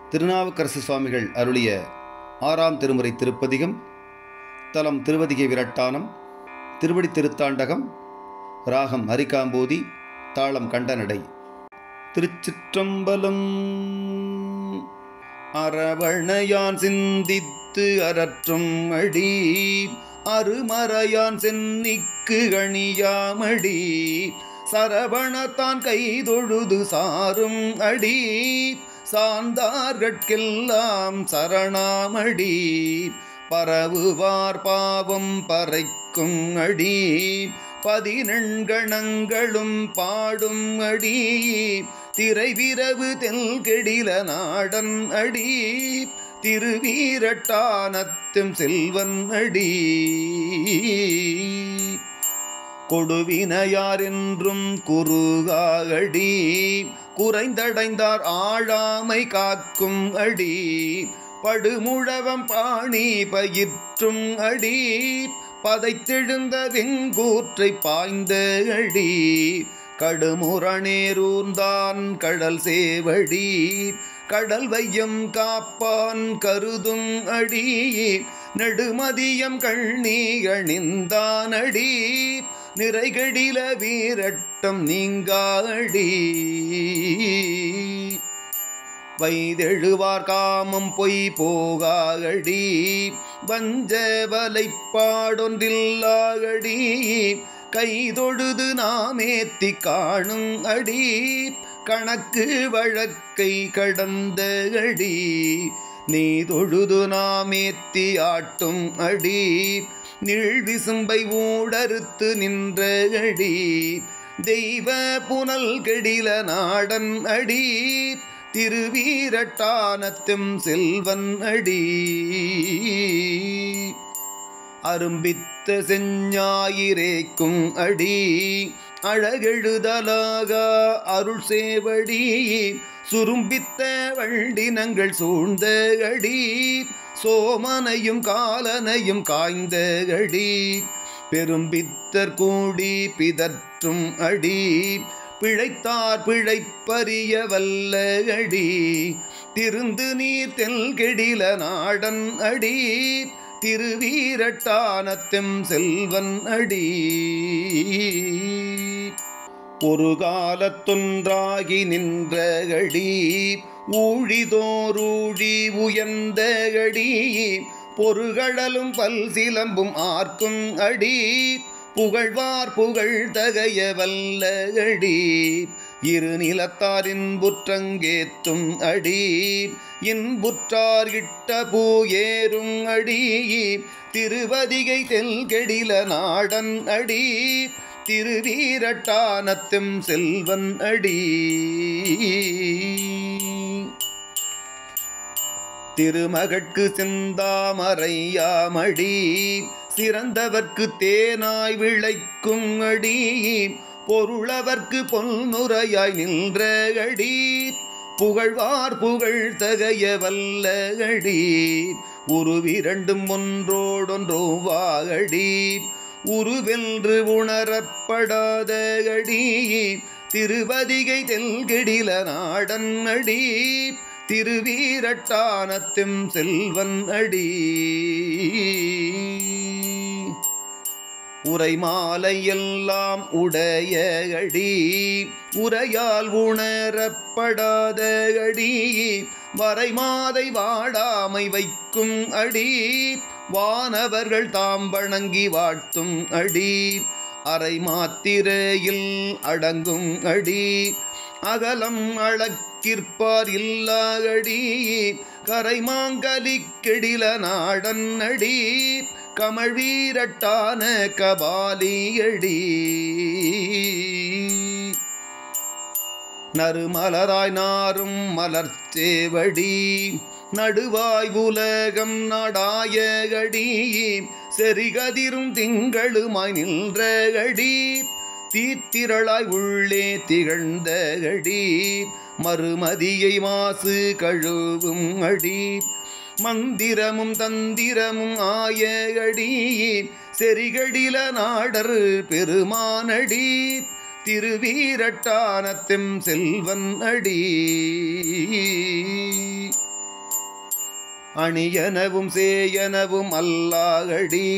திருநாவுக்கரசு சுவாமிகள் அருளிய 6ஆம் திருமுறை திருப்பதிகம். தலம் திருவதிகை விரட்டானம். திருவடி திருத்தாண்டகம். ராகம் அரிகாம்போதி. தாளம் கண்டனடை. திருச்சிற்றம்பலம். அரவணையான் சிந்தித்து அரற்றும் அடி, அருமறையான் சென்னிக்கு அணியாமடி, சரவணத்தான் கைதொழுது சாரும் அடி, சார்ந்தார்கட்கெல்லாம் சரணாமடி, பரவுவார் பாவம் பறைக்கும் அடி, பதினெண்கணங்களும் பாடும் அடி, திரைவிரவு தெல்கெடில நாடன் அடி, திருவீரட்டானத்தும் செல்வன் அடி, கொடுவினையார் என்றும் குறுகாகடி, குறைந்தடைந்தார் ஆழாமை காக்கும் அடி, படுமுழவம் பாணி பயிற்றும் அடி, பதைத்தெழுந்த வெங்கூற்றை பாய்ந்த அடி, கடுமுரணேரூர்ந்தான் கடல் சேவடி, கடல் வையம் காப்பான் கருதும் அடி, நெடுமதியம் கண்ணி அணிந்தான் அடி, நிறைகடில வீரட்டம் நீங்காடி, வைதெழுவார் காமம் பொய் போகாகடி, வஞ்ச வலைப்பாடொன்றில்லாகடி, கைதொழுது நாமேத்தி காணும் அடி, கணக்கு வழக்கை கடந்த அடி, நீ தொழுது நாமேத்தி ஆட்டும் அடி, நீழ்விசும்பை ஊடறுத்து நின்ற அடி, தெய்வ புனல் கெடில நாடன் அடி, திருவீரட்டானத்தும் செல்வன் அடி, அரும்பித்த செஞ்ஞாயிரேக்கும் அடி, அழகெழுதலாக அருள் சேவடி, சுரும்பித்த வண்டினங்கள் சூழ்ந்த அடி, சோமனையும் காலனையும் காய்ந்த அடி, பெரும்பித்தர் கூடி பிதற்றும் அடி, பிழைத்தார் பிழைப்பறிய வல்ல அடி, திருந்து நீர் தெல்கெடில நாடன் அடி, திருவீரட்டானத்தும் செல்வன் அடி, ஒரு காலத்தொன்றாகி நின்ற அடி, ஊழிதோரூழி உயர்ந்த அடி, பொருகடலும் பல் சிலம்பும் ஆர்க்கும் அடி, புகழ்வார் புகழ் தகைய வல்ல அடி, இரு நிலத்தார் இன்புற்றங்கேற்றும் அடி, இன்புற்றார் இட்ட பூ ஏறும் அடி, திருவதிகை தெல்கெடில நாடன் அடி, திருவீரட்டானத்தும் செல்வன் அடி, திருமகட்கு செந்தாமரையாமடி, சிறந்தவர்க்கு தேனாய் விளைக்கும் அடி, பொருளவர்க்கு பொன்னுரையாய் நின்ற அடி, புகழ்வார் புகழ் தகைய வல்ல அடி, உருவிரண்டும் ஒன்றோடொன்றோவாகடி, உருவென்று உணரப்படாத அடி, திருவதிகை தெல்கெடில நாடன் அடி, திருவீரட்டானத்தும் செல்வன் அடி, உரை மாலை எல்லாம் உடைய அடி, உரையால் உணரப்படாத அடி, வரை மாதை வாடாமை வைக்கும் அடி, வானவர்கள் தாம் வணங்கி வாழ்த்தும் அடி, அரை மாத்திரையில் அடங்கும் அடி, அகலம் அளக்கிற்பார் இல்லாகடி, கரைமாங்கலி கெடில நாடன் அடி, கமழ்வீரட்டான கபாலியடி, நறுமலராய் நாரும் மலர்ச்சேவடி, நடுவாய் உலகம் நாடாய அடி, செறிகதிரும் திங்களுமாய் நின்ற அடி, தீத்திரளாய் உள்ளே திகழ்ந்த அடி, மறுமதியை மாசு கழுவும் அடி, மந்திரமும் தந்திரமும் ஆய அடி, செறிகடில நாடர் பெருமானடி, திருவீரட்டானத்தும் செல்வன் அடி. அணியனவும் சேயனவும் அல்லாகடி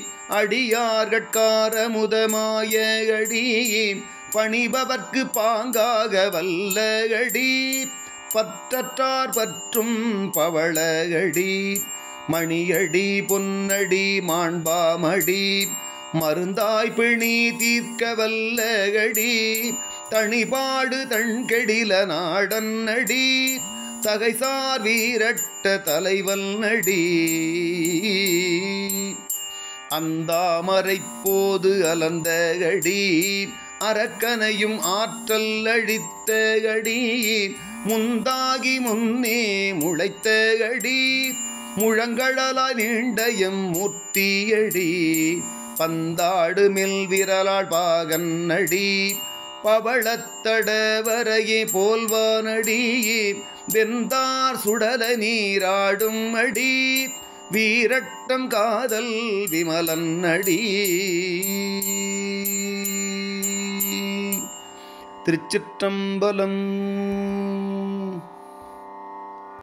அடியார்கட்காரமுதமாய அடி பணிபவர்க்கு பாங்காக வல்லகடி பற்றற்றார் பற்றும் பவளகடி மணியடி பொன்னடி மாண்பாமடி மருந்தாய் பிணி தீர்க்க வல்லகடி தனிபாடு தண்கெடில நாடன் அடி தகைசார் வீரட்ட தலைவல் நடி அந்தாமரை போது அலந்தகடி அரக்கனையும் ஆற்றல் அழித்தகடி முந்தாகி முன்னே முளைத்தகடி முழங்கழலாய் நீண்டயம் மூர்த்தியடி பந்தாடு மில் விரலாள் பாகன் அடி பவளத்தடவரையே போல்வானடி வெந்தார் சுடல நீராடும் அடி வீரட்டம் காதல் விமலன் அடி. திருச்சிற்றம்பலம்.